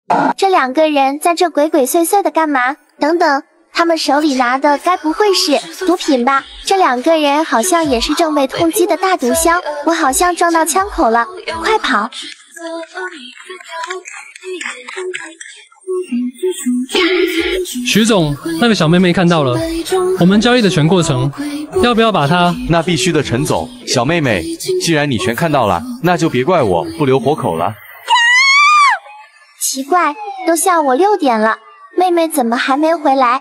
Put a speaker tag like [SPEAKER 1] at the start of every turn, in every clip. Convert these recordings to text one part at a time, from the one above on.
[SPEAKER 1] 这两个人在这鬼鬼祟祟的干嘛？等等，他们手里拿的该不会是毒品吧？这两个人好像也是正被通缉的大毒枭，我好像撞到枪口了，快跑！
[SPEAKER 2] 徐总，那个小妹妹看到了，我们交易的全过程，要不要把她？
[SPEAKER 3] 那必须的，陈总。小妹妹，既然你全看到了，那就别怪我不留活口了。
[SPEAKER 1] 奇怪，都下午6点了，妹妹怎么还没回来？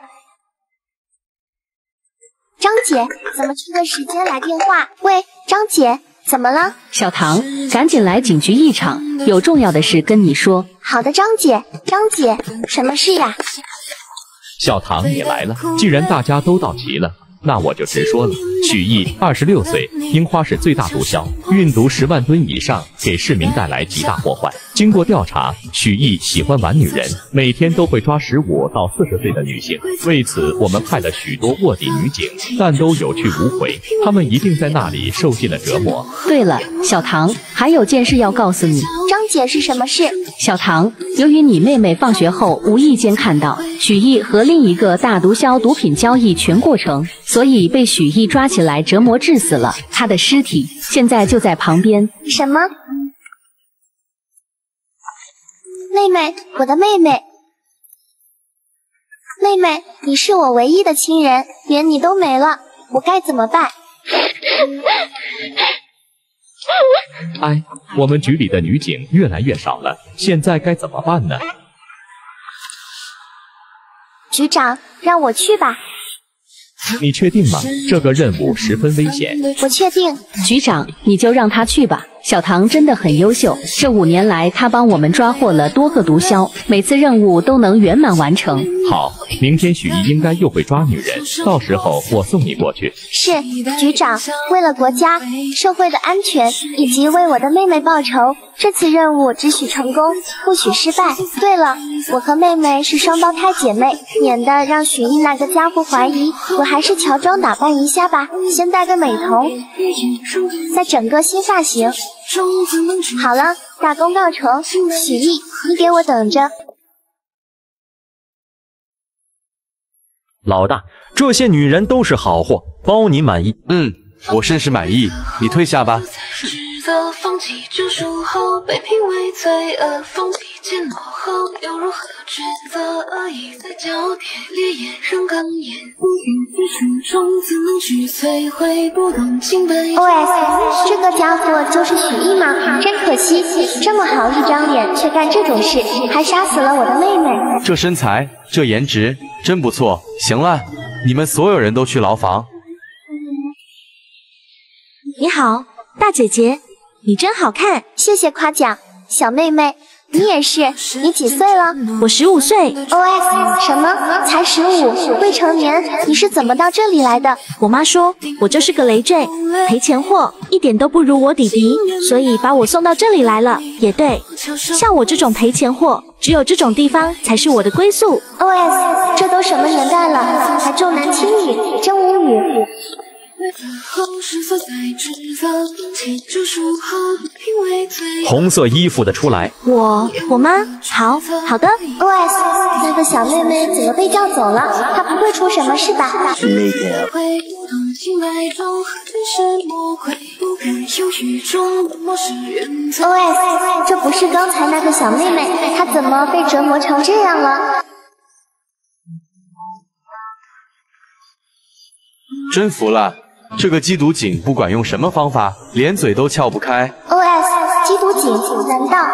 [SPEAKER 1] 张姐，怎么这个时间来电话？喂，张姐，怎么了？
[SPEAKER 4] 小唐，赶紧来警局一场，有重要的事跟你说。
[SPEAKER 1] 好的，张姐。张姐，什么事呀？
[SPEAKER 5] 小唐也来了，既然大家都到齐了，那我就直说了。许毅26岁，樱花市最大毒枭，运毒10万吨以上，给市民带来极大祸患。经过调查，许毅喜欢玩女人，每天都会抓15到40岁的女性。为此，我们派了许多卧底女警，但都有去无回，他们一定在那里受尽了折磨。
[SPEAKER 4] 对了，小唐，还有件事要告诉你。
[SPEAKER 1] 张姐，是什么事？
[SPEAKER 4] 小唐，由于你妹妹放学后无意间看到许毅和另一个大毒枭毒品交易全过程，所以被许毅抓起来折磨致死了。他的尸体现在就在旁边。
[SPEAKER 1] 什么？妹妹，我的妹妹。妹妹，你是我唯一的亲人，连你都没了，我该怎么办？
[SPEAKER 5] 哎，我们局里的女警越来越少了，现在该怎么办呢？
[SPEAKER 1] 局长，让我去吧。
[SPEAKER 5] 你确定吗？这个任务十分危险。
[SPEAKER 1] 我确定。
[SPEAKER 4] 局长，你就让他去吧。小唐真的很优秀，这5年来他帮我们抓获了多个毒枭，每次任务都能圆满完成。
[SPEAKER 5] 好，明天许毅应该又会抓女人，到时候我送你过去。
[SPEAKER 1] 是，局长，为了国家、社会的安全，以及为我的妹妹报仇，这次任务只许成功，不许失败。对了，我和妹妹是双胞胎姐妹，免得让许毅那个家伙怀疑，我还是乔装打扮一下吧，先戴个美瞳，再整个新发型。好了，大功告成，许毅，你给我等着。
[SPEAKER 6] 老大，这些女人都是好货，包你满意。
[SPEAKER 3] 我甚是满意，你退下吧。
[SPEAKER 7] 放弃救赎后被评为罪恶，放弃渐落后又如何抉择？恶意在交叠，烈焰仍刚炎，无语在书中怎能去摧毁不懂清白。
[SPEAKER 1] OS， 这个家伙就是许毅吗？真可惜，这么好一张脸，却干这种事，还杀死了我的妹妹。
[SPEAKER 3] 这身材，这颜值，真不错。行了，你们所有人都去牢房。
[SPEAKER 8] 你好，大姐姐，你真好看，
[SPEAKER 1] 谢谢夸奖。小妹妹，你也是，你几岁了？
[SPEAKER 8] 我15岁。
[SPEAKER 1] OS， 什么？才15，未成年？你是怎么到这里来的？
[SPEAKER 8] 我妈说我就是个累赘，赔钱货，一点都不如我弟弟，所以把我送到这里来了。也对，像我这种赔钱货，只有这种地方才是我的归宿。
[SPEAKER 1] OS， 这都什么年代了，还重男轻女，真无语。
[SPEAKER 6] 红色衣服的出来。
[SPEAKER 8] 我吗？好的。
[SPEAKER 1] OS， 那个小妹妹怎么被叫走了？她不会出什么事吧？OS， 这不是刚才那个小妹妹，她怎么被折磨成这样了？
[SPEAKER 3] 真服了，这个缉毒警不管用什么方法，连嘴都撬不开。
[SPEAKER 1] OS， 缉毒警？难道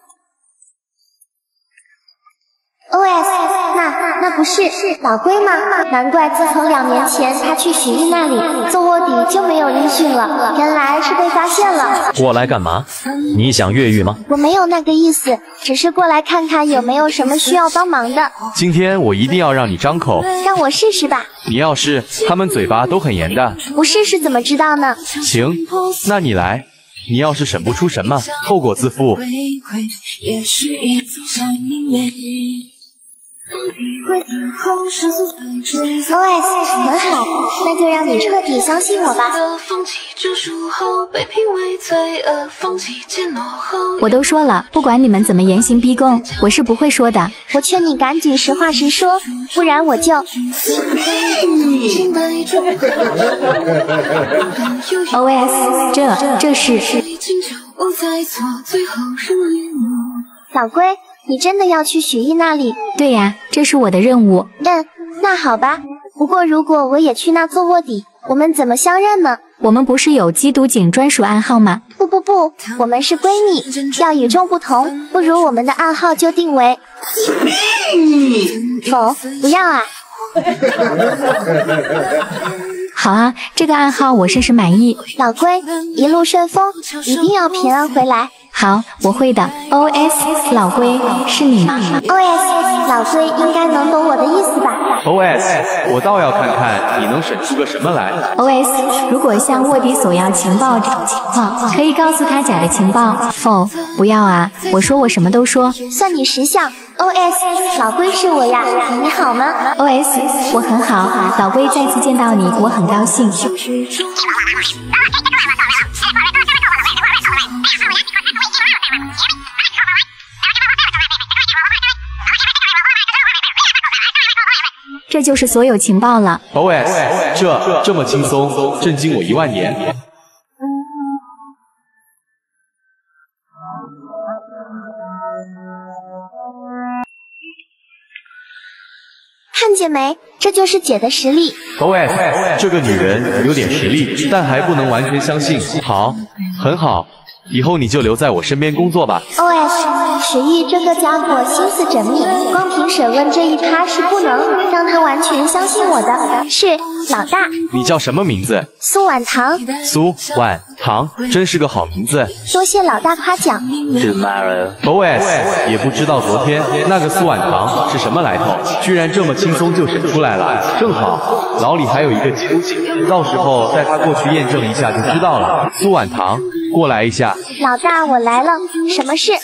[SPEAKER 1] ？OS， 那不是老龟吗？难怪自从2年前他去许毅那里做卧底就没有音讯了，原来是被发现了。
[SPEAKER 6] 过来干嘛？你想越狱吗？
[SPEAKER 1] 我没有那个意思，只是过来看看有没有什么需要帮忙的。
[SPEAKER 3] 今天我一定要让你张口，
[SPEAKER 1] 让我试试吧。
[SPEAKER 3] 你要是，他们嘴巴都很严的。
[SPEAKER 1] 不试试怎么知道呢？
[SPEAKER 3] 行，那你来。你要是审不出什么，后果自负。
[SPEAKER 1] 很好，那就让你彻底相信我吧。
[SPEAKER 9] 我都说了，不管你们怎么严刑逼供，我是不会说的。
[SPEAKER 1] 我劝你赶紧实话实说，不然我就
[SPEAKER 9] OS， 这是
[SPEAKER 1] 小龟，你真的要去许艺那里？
[SPEAKER 9] 对呀，这是我的任务。
[SPEAKER 1] 那好吧。不过如果我也去那做卧底，我们怎么相认呢？
[SPEAKER 9] 我们不是有缉毒警专属暗号吗？
[SPEAKER 1] 不，我们是闺蜜，要与众不同。不如我们的暗号就定为否？不要啊！
[SPEAKER 9] 好啊，这个暗号我甚是满意。
[SPEAKER 1] 老龟，一路顺风，一定要平安回来。
[SPEAKER 9] 好，我会的。OS， 老龟，是你吗
[SPEAKER 1] ？OS， 老龟应该能懂我的意思吧
[SPEAKER 3] ？OS， 我倒要看看你能审出个什么来。
[SPEAKER 9] OS， 如果向卧底索要情报这种情况，可以告诉他假的情报。否，不要啊！我说我什么都说。
[SPEAKER 1] 算你识相。OS， 老龟是我呀，你好吗
[SPEAKER 9] ？OS， 我很好。老龟再次见到你，我很高兴。这就是所有情报了。
[SPEAKER 3] OS， 这么轻松，震惊我10000年。
[SPEAKER 1] 看见没？这就是姐的实力。
[SPEAKER 3] OS， 这个女人有点实力，但还不能完全相信。好，很好。以后你就留在我身边工作吧。
[SPEAKER 1] OS， 许艺这个家伙心思缜密，光凭审问这一趴是不能让他完全相信我的。是老大。
[SPEAKER 3] 你叫什么名字？
[SPEAKER 1] 苏婉堂。
[SPEAKER 3] 苏婉堂，真是个好名字。
[SPEAKER 1] 多谢老大夸奖。
[SPEAKER 3] OS， 也不知道昨天那个苏婉堂是什么来头，居然这么轻松就审出来了。正好老李还有一个缉毒警，到时候带他过去验证一下就知道了。苏婉堂，过来一下。
[SPEAKER 1] 老大，我来了，什么事？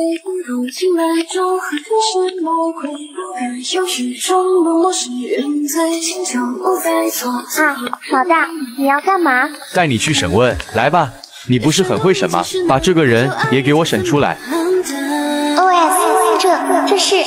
[SPEAKER 1] 老大，你要干嘛？
[SPEAKER 3] 带你去审问，来吧。你不是很会审吗？把这个人也给我审出来。
[SPEAKER 1] OS， 这是。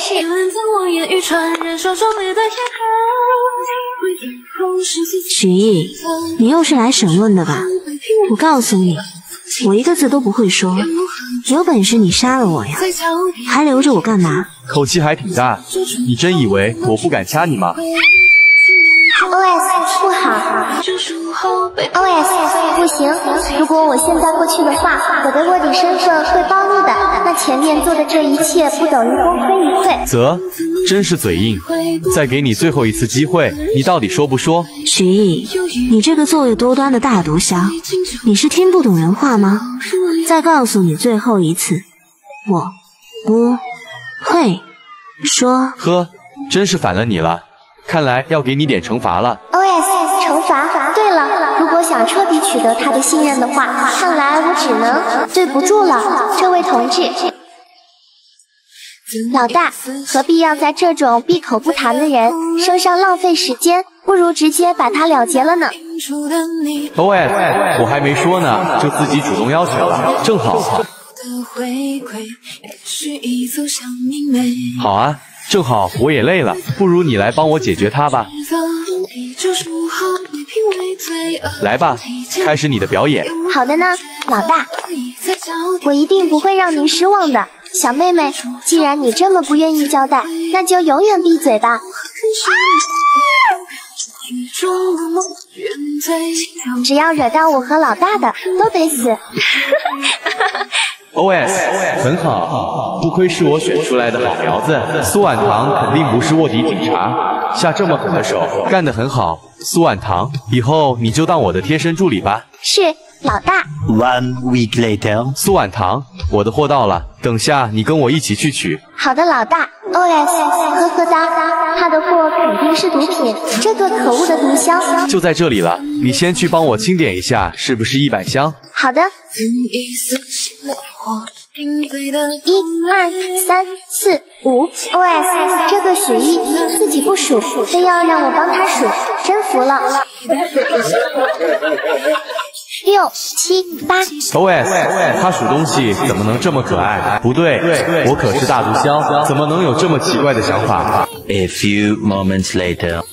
[SPEAKER 8] 许艺，你又是来审问的吧？我告诉你，我一个字都不会说，有本事你杀了我呀，还留着我干嘛？
[SPEAKER 3] 口气还挺大，你真以为我不敢掐你吗
[SPEAKER 1] ？OS 不好 ，OS 不行。如果我现在过去的话，我的卧底身份会暴露的。那前面做的这一切不等于功亏一篑？
[SPEAKER 3] 真是嘴硬。再给你最后一次机会，你到底说不说？
[SPEAKER 8] 许艺，你这个作恶多端的大毒枭，你是听不懂人话吗？再告诉你最后一次，我不会说。
[SPEAKER 3] 呵，真是反了你了。看来要给你点惩罚了。
[SPEAKER 1] OS 惩罚。对了，如果想彻底取得他的信任的话，看来我只能对不住了，这位同志。老大，何必要在这种闭口不谈的人身上浪费时间？不如直接把他了结了呢。
[SPEAKER 3] OS， 我还没说呢，就自己主动要求了，正好。好啊。正好我也累了，不如你来帮我解决它吧。来吧，开始你的表演。
[SPEAKER 1] 好的呢，老大，我一定不会让您失望的。小妹妹，既然你这么不愿意交代，那就永远闭嘴吧。只要惹到我和老大的，都得死。
[SPEAKER 3] OS 很好，不愧是我选出来的好苗子。苏婉堂肯定不是卧底警察，下这么狠的手，干得很好。苏婉堂，以后你就当我的贴身助理吧。
[SPEAKER 1] 是，老大。
[SPEAKER 6] 1 week later，
[SPEAKER 3] 苏婉堂，我的货到了，等下你跟我一起去取。
[SPEAKER 1] 好的，老大。OS 呵呵哒，他的货肯定是毒品，这个可恶的毒枭
[SPEAKER 3] 就在这里了。你先去帮我清点一下，是不是100箱？
[SPEAKER 1] 好的。 1、2、3、4、5 OS， 这个许艺自己不数，非要让我帮他数，真服了。6、7、8
[SPEAKER 3] OS， 他数东西怎么能这么可爱？不对，我可是大毒枭，怎么能有这么奇怪的想法
[SPEAKER 10] ？A few moments later，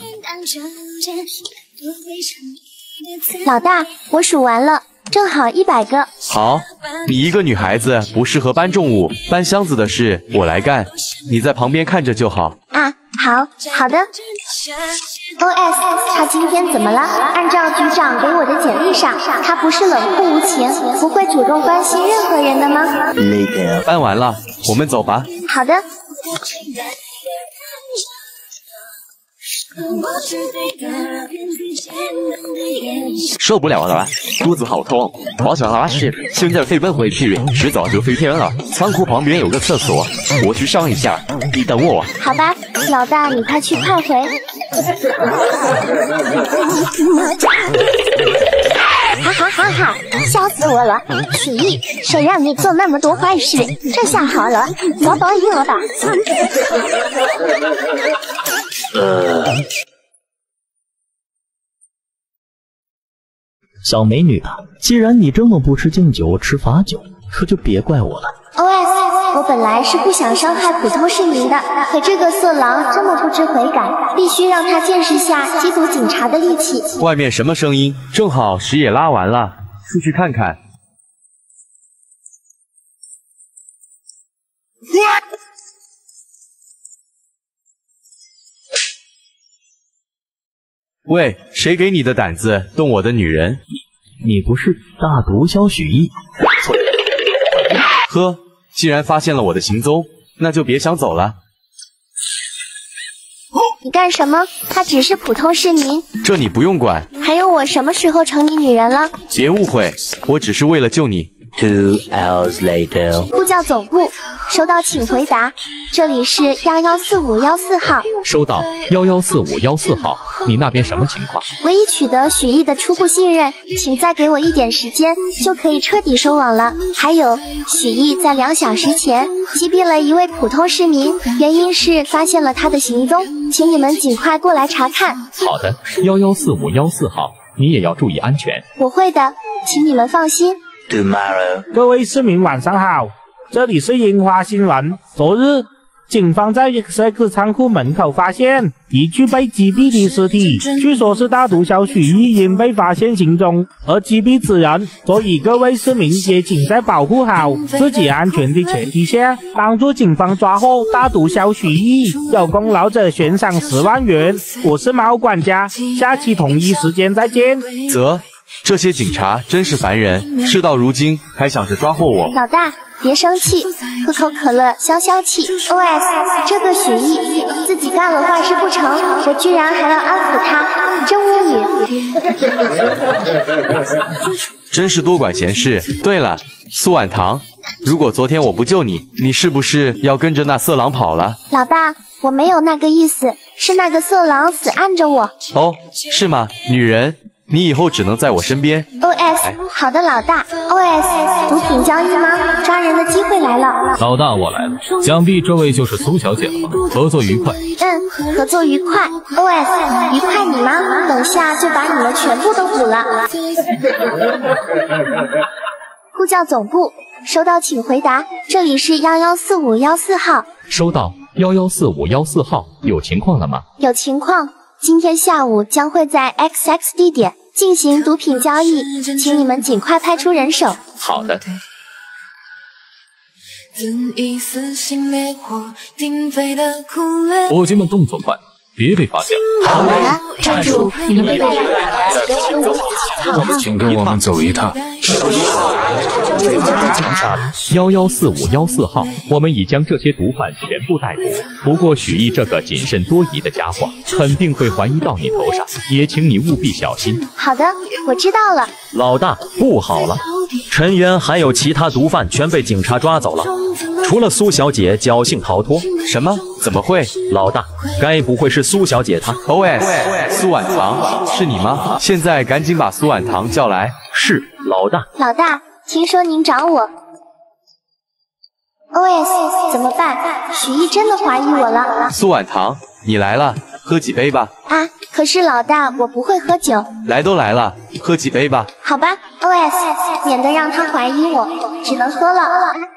[SPEAKER 1] 老大，我数完了，正好100个。
[SPEAKER 3] 好，你一个女孩子不适合搬重物，搬箱子的事我来干，你在旁边看着就好。
[SPEAKER 1] 啊，好的。OS， 他今天怎么了？按照局长给我的简历上，他不是冷酷无情，不会主动关心任何人的吗？
[SPEAKER 3] 搬完了，我们走吧。
[SPEAKER 1] 好的。
[SPEAKER 11] 受不了了，肚子好痛，好想拉屎，现在飞奔回去，迟早就飞天了。仓库旁边有个厕所，我去上一下，你等我。
[SPEAKER 1] 好吧，老大，你快去快回。哈，笑死我了！许艺，谁让你做那么多坏事？这下好了，早早赢了吧。
[SPEAKER 6] 小美女啊，既然你这么不吃敬酒吃罚酒，可就别怪我了。
[SPEAKER 1] OS， 我本来是不想伤害普通市民的，可这个色狼这么不知悔改，必须让他见识下缉毒警察的力气。
[SPEAKER 3] 外面什么声音？正好屎也拉完了，出去看看。喂，谁给你的胆子动我的女人？
[SPEAKER 6] 你不是大毒枭许艺？
[SPEAKER 3] 呵，既然发现了我的行踪，那就别想走了。
[SPEAKER 1] 你干什么？他只是普通市民，
[SPEAKER 3] 这你不用管。
[SPEAKER 1] 还有我什么时候成你女人了？
[SPEAKER 3] 别误会，我只是为了救你。
[SPEAKER 10] 2 hours later，
[SPEAKER 1] 呼叫总部，收到，请回答。这里是114514号。
[SPEAKER 5] 收到114514号，你那边什么情况？
[SPEAKER 1] 我已取得许艺的初步信任，请再给我一点时间，就可以彻底收网了。还有，许艺在2小时前击毙了一位普通市民，原因是发现了他的行踪，请你们尽快过来查看。
[SPEAKER 5] 好的，114514号，你也要注意安全。
[SPEAKER 1] 我会的，请你们放心。
[SPEAKER 10] Tomorrow，
[SPEAKER 12] 各位市民晚上好，这里是樱花新闻。昨日，警方在 XX 仓库门口发现一具被击毙的尸体，据说是大毒枭许艺因被发现行踪而击毙此人，所以各位市民也请在保护好自己安全的前提下，帮助警方抓获大毒枭许艺，有功劳者悬赏10万元。我是猫管家，下期同一时间再见。
[SPEAKER 3] 这些警察真是烦人，事到如今还想着抓获我。
[SPEAKER 1] 老大，别生气，喝口可乐消消气。OS， 这个许艺自己干了坏事不成，我居然还要安抚他，真无语。
[SPEAKER 3] 真是多管闲事。对了，苏婉堂，如果昨天我不救你，你是不是要跟着那色狼跑了？
[SPEAKER 1] 老大，我没有那个意思，是那个色狼死按着我。
[SPEAKER 3] 哦，是吗？女人。 你以后只能在我身边。
[SPEAKER 1] OS， 好的，老大。OS， 毒品交易吗？抓人的机会来了。
[SPEAKER 13] 老大，我来了。想必这位就是苏小姐了吧？合作愉快。
[SPEAKER 1] 合作愉快。OS， 愉快你吗？等下就把你们全部都捕了。呼叫总部，收到，请回答。这里是114514号。
[SPEAKER 5] 收到114514号，有情况了吗？
[SPEAKER 1] 有情况。 今天下午将会在 XX 地点进行毒品交易，请你们尽快派出人手。
[SPEAKER 5] 好的。
[SPEAKER 13] 伙计们动作快，别被发现了。
[SPEAKER 9] 好了，站住！你们被带来了，
[SPEAKER 13] 请跟我们走一趟。
[SPEAKER 5] 114514号，我们已将这些毒贩全部逮捕。不过许艺这个谨慎多疑的家伙，肯定会怀疑到你头上，也请你务必小心。
[SPEAKER 1] 好的，我知道了。
[SPEAKER 6] 老大，不好了！陈源还有其他毒贩全被警察抓走了，除了苏小姐侥幸逃脱。
[SPEAKER 3] 什么？怎么会？
[SPEAKER 6] 老大，该不会是苏小姐她
[SPEAKER 3] ？OS， 苏婉堂，是你吗？现在赶紧把苏婉堂叫来。
[SPEAKER 6] 是，老大。
[SPEAKER 1] 老大。 听说您找我， OS 怎么办？许艺真的怀疑我了。
[SPEAKER 3] 苏婉堂，你来了，喝几杯吧。
[SPEAKER 1] 啊，可是老大，我不会喝酒。
[SPEAKER 3] 来都来了，喝几杯吧。
[SPEAKER 1] 好吧 ，OS， 免得让他怀疑我，只能喝了。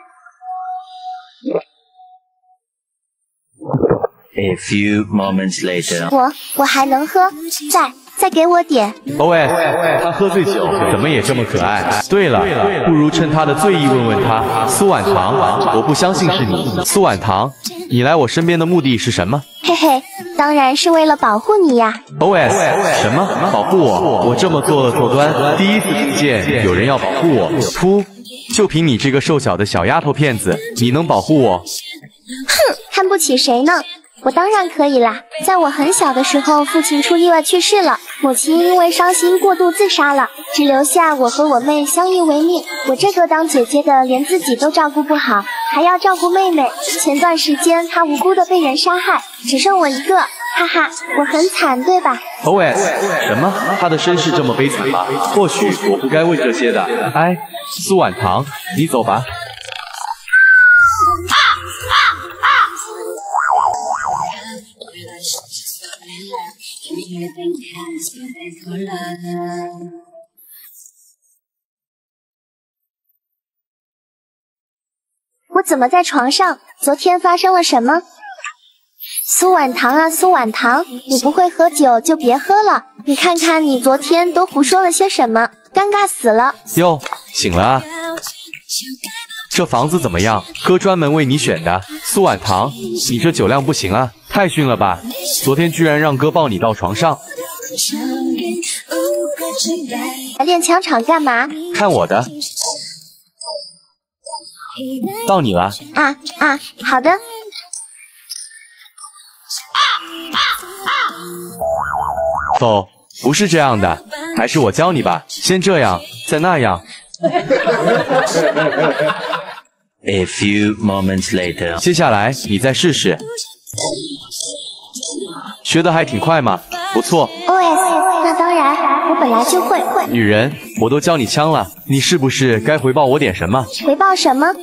[SPEAKER 10] A few moments later，
[SPEAKER 1] 我还能喝，再给我点。
[SPEAKER 3] OS， 他喝醉酒怎么也这么可爱？对了，不如趁他的醉意问问他，苏婉堂，我不相信是你。苏婉堂，你来我身边的目的是什么？
[SPEAKER 1] 嘿嘿，当然是为了保护你呀。
[SPEAKER 3] OS， 什么？保护我？我这么作恶多端，第一次听见有人要保护我。噗！就凭你这个瘦小的小丫头片子，你能保护我？
[SPEAKER 1] 哼，看不起谁呢？我当然可以啦！在我很小的时候，父亲出意外去世了，母亲因为伤心过度自杀了，只留下我和我妹相依为命。我这个当姐姐的连自己都照顾不好，还要照顾妹妹。前段时间她无辜的被人杀害，只剩我一个，哈哈，我很惨，对吧
[SPEAKER 3] ？OS， 什么？她的身世这么悲惨吗？或许我不该问这些的。哎，苏婉堂，你走吧。
[SPEAKER 1] 我怎么在床上？昨天发生了什么？苏婉堂啊，苏婉堂，你不会喝酒就别喝了。你看看你昨天都胡说了些什么，尴尬死了。
[SPEAKER 3] 哟，醒了啊！这房子怎么样？哥专门为你选的。苏婉堂，你这酒量不行啊，太逊了吧！昨天居然让哥抱你到床上。
[SPEAKER 1] 练枪场干嘛？
[SPEAKER 3] 看我的。到你了。
[SPEAKER 1] 好的。
[SPEAKER 3] 否，不是这样的，还是我教你吧。先这样，再那样。
[SPEAKER 10] A few moments later，
[SPEAKER 3] 接下来你再试试。学得还挺快嘛，不错。
[SPEAKER 1] OS， 那当然，我本来就会。
[SPEAKER 3] 女人，我都教你枪了，你是不是该回报我点什么？
[SPEAKER 1] 回报什么？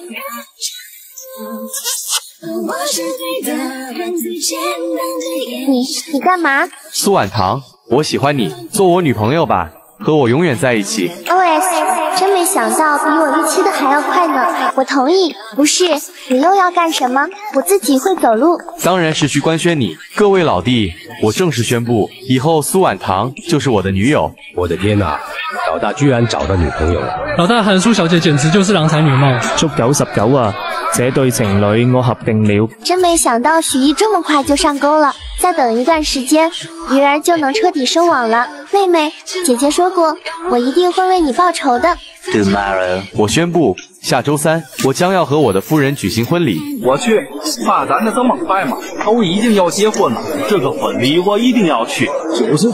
[SPEAKER 1] 你干嘛？
[SPEAKER 3] 苏婉堂，我喜欢你，做我女朋友吧，和我永远在一起。
[SPEAKER 1] OS， 真没想到比我预期的还要快呢。我同意。不是，你又要干什么？我自己会走路。
[SPEAKER 3] 当然是去官宣你。各位老弟，我正式宣布，以后苏婉堂就是我的女友。
[SPEAKER 14] 我的天哪，老大居然找到女朋友了！
[SPEAKER 2] 老大喊苏小姐简直就是郎才女貌。
[SPEAKER 12] 足99啊！这对情侣我合定了。
[SPEAKER 1] 真没想到许艺这么快就上钩了，再等一段时间，鱼儿就能彻底收网了。妹妹，姐姐说过，我一定会为你报仇的。
[SPEAKER 10] Tomorrow，
[SPEAKER 3] 我宣布，下周3我将要和我的夫人举行婚礼。
[SPEAKER 15] 我去，发展的这么快吗？都已经要结婚了，这个婚礼我一定要去。
[SPEAKER 16] 就是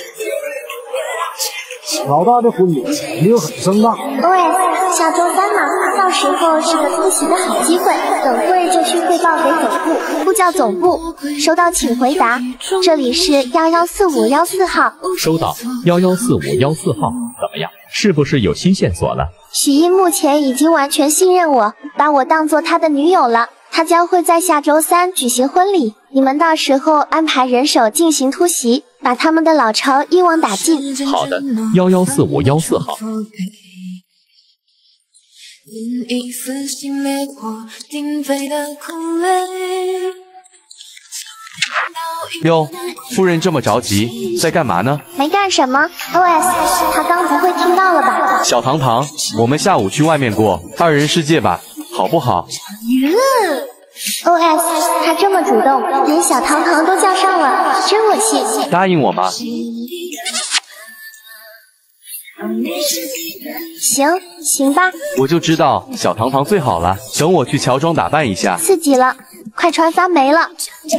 [SPEAKER 16] 老大的婚礼没有很盛大。
[SPEAKER 1] OS， 下周3嘛，到时候是个出席的好机会，等会就去汇报给总部，呼叫总部。收到请回答，这里是1145114号。
[SPEAKER 5] 收到1145114号，怎么样？是不是有新线索了？
[SPEAKER 1] 许艺目前已经完全信任我，把我当做他的女友了。他将会在下周3举行婚礼，你们到时候安排人手进行突袭，把他们的老巢一网打尽。
[SPEAKER 5] 好的，1145114号。
[SPEAKER 3] 哟，夫人这么着急，在干嘛呢？
[SPEAKER 1] 没干什么。OS， 他刚不会听到了吧？
[SPEAKER 3] 小堂堂，我们下午去外面过2人世界吧，好不好
[SPEAKER 1] ？OS， 他这么主动，连小堂堂都叫上了，真恶心。
[SPEAKER 3] 答应我吗？
[SPEAKER 1] 行吧。
[SPEAKER 3] 我就知道小堂堂最好了，等我去乔装打扮一下。
[SPEAKER 1] 刺激了，快穿发霉了。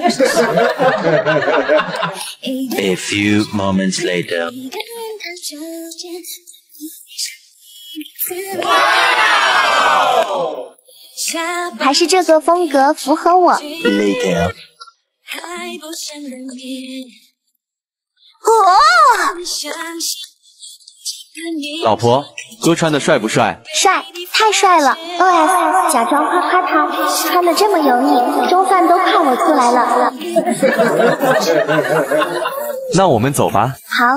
[SPEAKER 10] A few moments later，
[SPEAKER 1] 还是这个风格符合我。
[SPEAKER 10] Later，
[SPEAKER 1] 哦，
[SPEAKER 3] 老婆，哥穿的帅不帅？
[SPEAKER 1] 帅，太帅了。OS 假装夸夸他，穿的这么油腻，中饭都看我出来了。
[SPEAKER 3] 那我们走吧。
[SPEAKER 1] 好。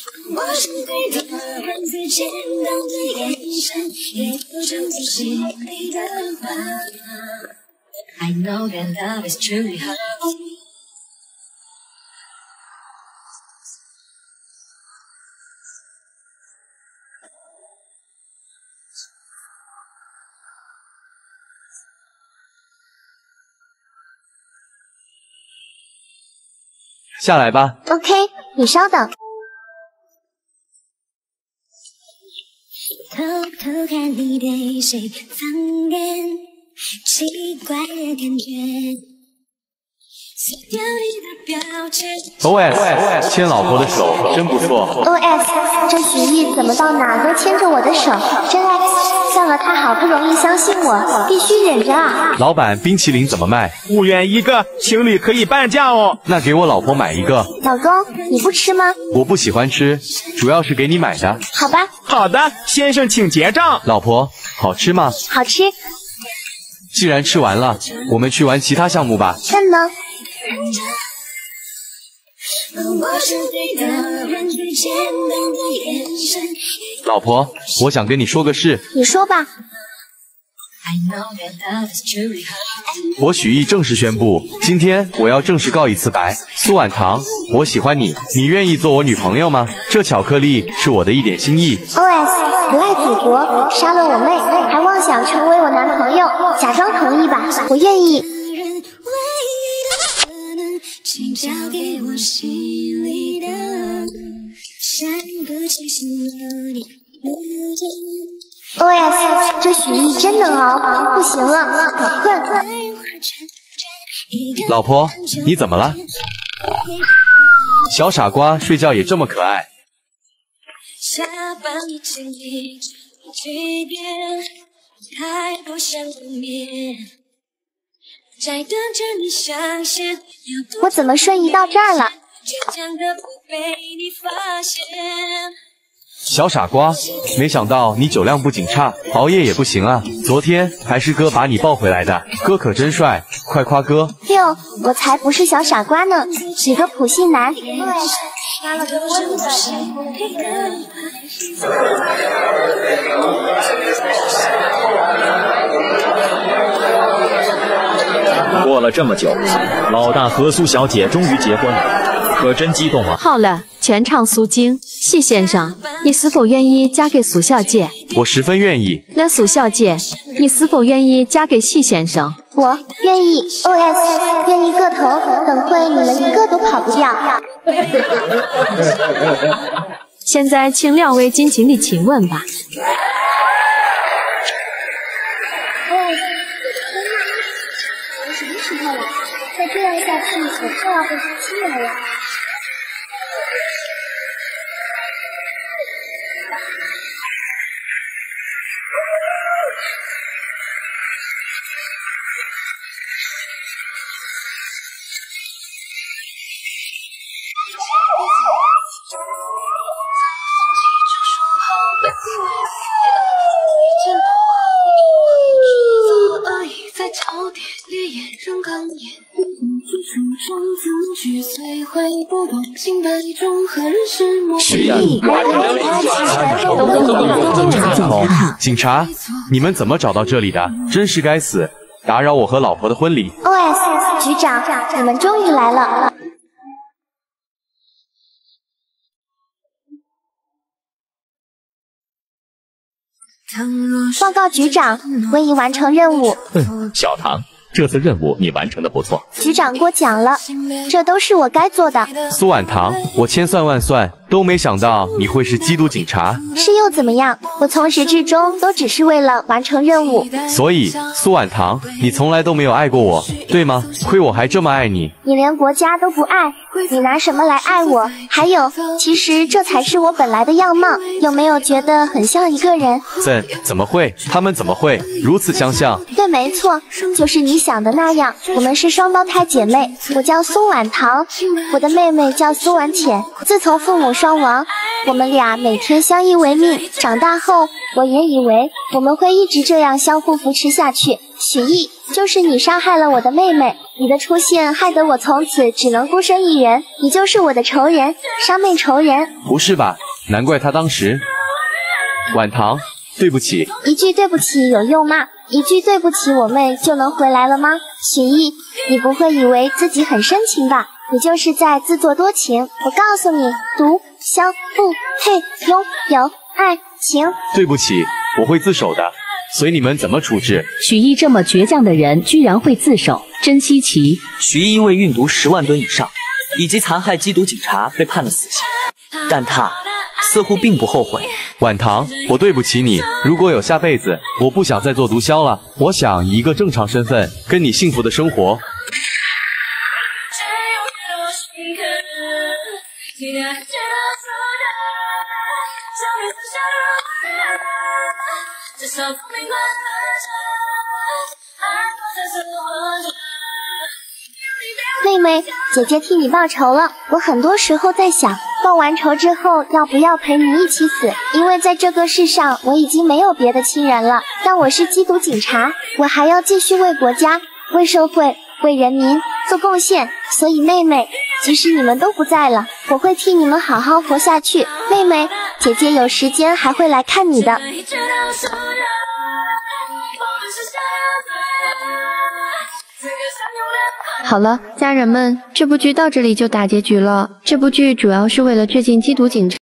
[SPEAKER 3] 下来吧。
[SPEAKER 1] OK， 你稍等。偷偷看你对谁藏眼，奇怪的感觉。
[SPEAKER 3] OS 牵老婆的手真不错。
[SPEAKER 1] OS 这许艺怎么到哪都牵着我的手，真爱。算了，他好不容易相信我，必须忍着啊。
[SPEAKER 3] 老板，冰淇淋怎么卖
[SPEAKER 17] ？5元一个，情侣可以半价哦。
[SPEAKER 3] 那给我老婆买一个。
[SPEAKER 1] 老公，你不吃吗？
[SPEAKER 3] 我不喜欢吃，主要是给你买的。
[SPEAKER 1] 好吧。
[SPEAKER 17] 好的，先生请结账。
[SPEAKER 3] 老婆，好吃吗？
[SPEAKER 1] 好吃。
[SPEAKER 3] 既然吃完了，我们去玩其他项目吧。
[SPEAKER 1] 真的。
[SPEAKER 3] 老婆，我想跟你说个事。
[SPEAKER 1] 你说吧。
[SPEAKER 3] 我许艺正式宣布，今天我要正式告一次白。苏婉棠，我喜欢你，你愿意做我女朋友吗？这巧克力是我的一点心意。
[SPEAKER 1] OS 不爱祖国，杀了我妹，还妄想成为我男朋友，假装同意吧，我愿意。请交给我心里的像个清醒的你。OS 这许艺真能熬，不行了，好困。
[SPEAKER 3] 老婆，你怎么了？小傻瓜睡觉也这么可爱。
[SPEAKER 1] 我怎么瞬移到这儿了？
[SPEAKER 3] 小傻瓜，没想到你酒量不仅差，熬夜也不行啊！昨天还是哥把你抱回来的，哥可真帅，快夸哥！
[SPEAKER 1] 哟，我才不是小傻瓜呢，你个普信男！
[SPEAKER 6] 过了这么久，老大和苏小姐终于结婚了，可真激动啊！
[SPEAKER 4] 好了，全场肃静。谢先生，你是否愿意嫁给苏小姐？
[SPEAKER 3] 我十分愿意。
[SPEAKER 4] 那苏小姐，你是否愿意嫁给谢先生？
[SPEAKER 1] 我愿意。OS 愿意个头，等会你们一个都跑不掉。
[SPEAKER 4] 现在请两位尽情地亲吻吧。
[SPEAKER 1] 我什么时候了？再这样下去，我快要被他亲了呀！
[SPEAKER 3] 警察，你们怎么找到这里的？真是该死，打扰我和老婆的婚礼。
[SPEAKER 1] OS 局长，你们终于来了。报告局长，我已完成任务。
[SPEAKER 5] 小唐，这次任务你完成的不错。
[SPEAKER 1] 局长过奖了，这都是我该做的。
[SPEAKER 3] 苏婉棠，我千算万算都没想到你会是缉毒警察。
[SPEAKER 1] 是又怎么样？我从始至终都只是为了完成任务。
[SPEAKER 3] 所以，苏婉棠，你从来都没有爱过我，对吗？亏我还这么爱你。
[SPEAKER 1] 你连国家都不爱，你拿什么来爱我？还有，其实这才是我本来的样貌，有没有觉得很像一个人？
[SPEAKER 3] 怎么会？他们怎么会如此相像？
[SPEAKER 1] 对，没错，就是你想的那样。我们是双胞胎姐妹，我叫苏婉棠，我的妹妹叫苏婉浅。自从父母双亡。我们俩每天相依为命，长大后我也以为我们会一直这样相互扶持下去。许毅，就是你伤害了我的妹妹，你的出现害得我从此只能孤身一人，你就是我的仇人，伤妹仇人。
[SPEAKER 3] 不是吧？难怪他当时……晚唐，对不起。
[SPEAKER 1] 一句对不起有用吗？一句对不起我妹就能回来了吗？许毅，你不会以为自己很深情吧？你就是在自作多情。我告诉你，毒枭不配拥有爱情。
[SPEAKER 3] 对不起，我会自首的，随你们怎么处置。
[SPEAKER 4] 许毅这么倔强的人居然会自首，真稀奇。
[SPEAKER 18] 许毅因为运毒10万吨以上，以及残害缉毒警察被判了死刑，但他似乎并不后悔。
[SPEAKER 3] 晚唐，我对不起你。如果有下辈子，我不想再做毒枭了，我想以一个正常身份跟你幸福的生活。
[SPEAKER 1] 妹妹，姐姐替你报仇了。我很多时候在想，报完仇之后要不要陪你一起死？因为在这个世上我已经没有别的亲人了。但我是缉毒警察，我还要继续为国家、为社会、为人民做贡献。所以妹妹，即使你们都不在了，我会替你们好好活下去。妹妹，姐姐有时间还会来看你的。
[SPEAKER 9] 好了，家人们，这部剧到这里就打结局了。这部剧主要是为了致敬缉毒警察。